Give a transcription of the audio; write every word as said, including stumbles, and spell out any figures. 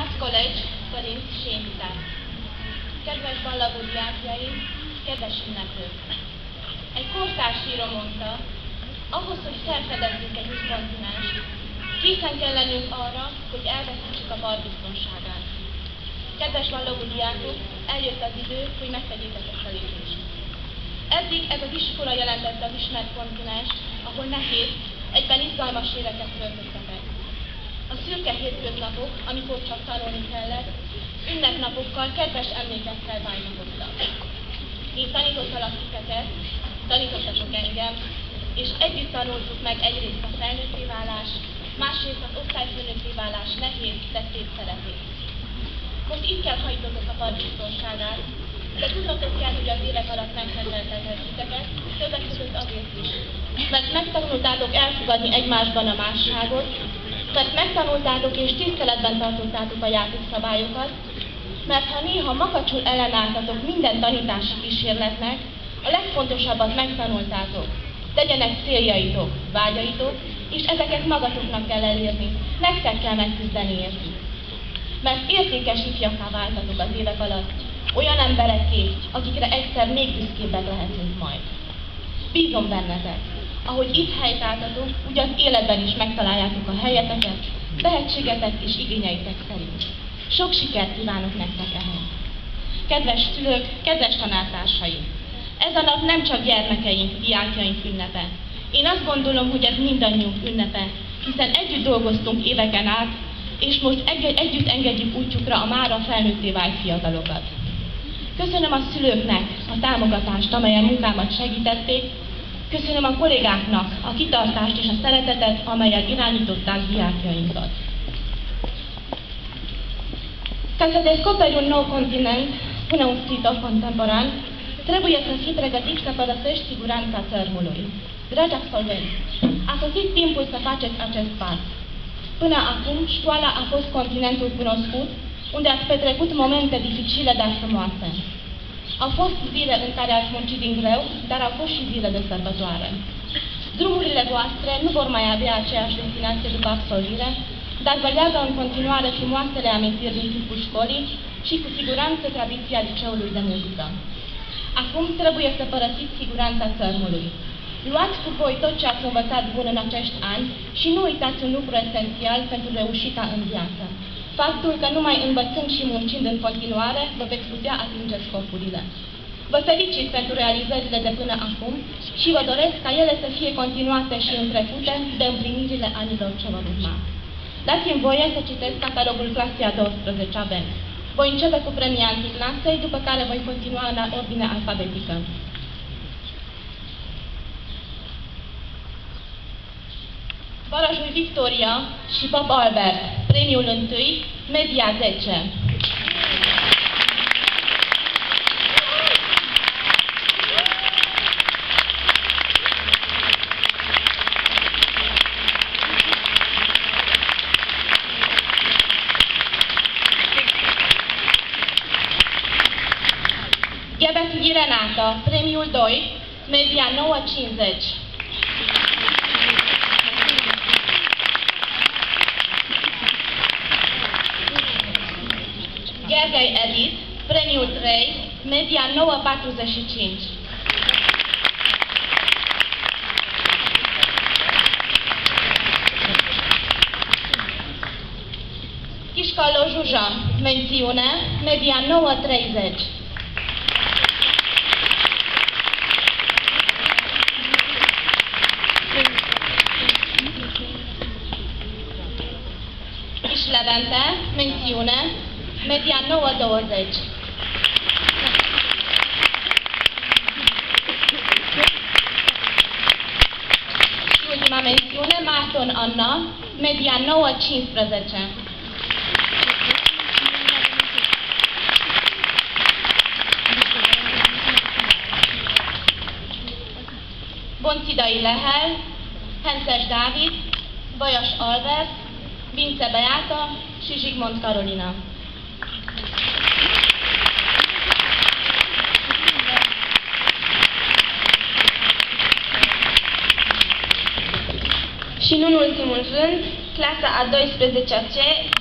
Arts College, Karinc, Sémítár. Kedves ballagó diákjaim, kedves ünneplők! Egy kortárs író mondta, ahhoz, hogy felfedezzünk egy új kontinenst, készen kell lennünk arra, hogy elveszítsük a part biztonságát. Kedves ballagó diákok, eljött az idő, hogy megtegyétek ezt a lépést. Eddig ez az iskola jelentette az ismert kontinenst, ahol nehéz, egyben izgalmas éveket töltöttetek. A szürke hétköznapok, amikor csak tanulni kellett, ünnepnapokkal, kedves emlékekkel változottak. Én tanítottalak titeket, tanítottatok engem, és együtt tanultuk meg egyrészt a felnőtté válás, másrészt az osztályfőnökké válás nehéz, de szép szerepét. Most itt kell hajtotok a part biztonságát, de tudnotok kell, hogy az évek alatt megrendeltetek titeket, többek között azért is, mert megtanultátok elfogadni egymásban a másságot, mert megtanultátok és tiszteletben tartottátok a játékszabályokat, mert ha néha makacsul ellenálltatok minden tanítási kísérletnek, a legfontosabbat megtanultátok. Legyenek céljaitok, vágyaitok, és ezeket magatoknak kell elérni, nektek kell megküzdeni értük. Mert értékes ifjakká váltatok az évek alatt, olyan emberekké, akikre egyszer még büszkébbek lehetünk majd. Bízom bennetek, ahogy itt helytáltatok, úgy az életben is megtaláljátok a helyeteket, tehetségetek és igényeitek szerint. Sok sikert kívánok nektek ehhez. Kedves szülők, kedves tanártársaim! Ez a nap nem csak gyermekeink, diákjaink ünnepe. Én azt gondolom, hogy ez mindannyiunk ünnepe, hiszen együtt dolgoztunk éveken át, és most együtt engedjük útjukra a mára felnőtté vált fiatalokat. Köszönöm a szülőknek a támogatást, amelyen munkámat segítették, köszönöm a kollégáknak a kitartást és a szeretetet, amelyen irányították diákjainkat. Ca să descoperi un nou continent, spune un scriitor contemporan, trebuie să fii pregătit să părăsești siguranța țărmului. Dragi absolvenți, a sosit timpul să faceți acest pas. Până acum, școala a fost continentul cunoscut, unde ați petrecut momente dificile, dar frumoase. Au fost zile în care ați muncit din greu, dar au fost și zile de sărbătoare. Drumurile voastre nu vor mai avea aceeași destinație după absolvire, dar vă leagă în continuare frumoasele amintiri din timpul școlii și cu siguranță tradiția liceului de muzică. Acum trebuie să părăsiți siguranța țărmului. Luați cu voi tot ce ați învățat bun în acești ani și nu uitați un lucru esențial pentru reușita în viață. Faptul că numai învățând și muncind în continuare, vă veți putea atinge scopurile. Vă felicit pentru realizările de până acum și vă doresc ca ele să fie continuate și întrecute de împlinirile anilor ce vor urma. Dați-mi voie să citesc catalogul clasei a douăsprezecea B. Voi începe cu premianții clasei, după care voi continua în ordine alfabetică. Varajul Victoria și Bob Albert, premiul întâi, media zece. Ghebeț Renata, premiul doi, media nouă cincizeci. Gergely Edith, premiul trei, media nouă patruzeci și cinci. Chișcalo Juja, mențiune, media nouă treizeci. Levente, mențiune, media nouă douăzeci. Și ultima mențiune, Marton Anna, media nouă cincisprezece. Boncidai Lehel, Hences Dávid, Bajas Albert, Vince Beáta și Zsigmond Karolina. Și nu în ultimul rând, clasa a douăsprezecea C,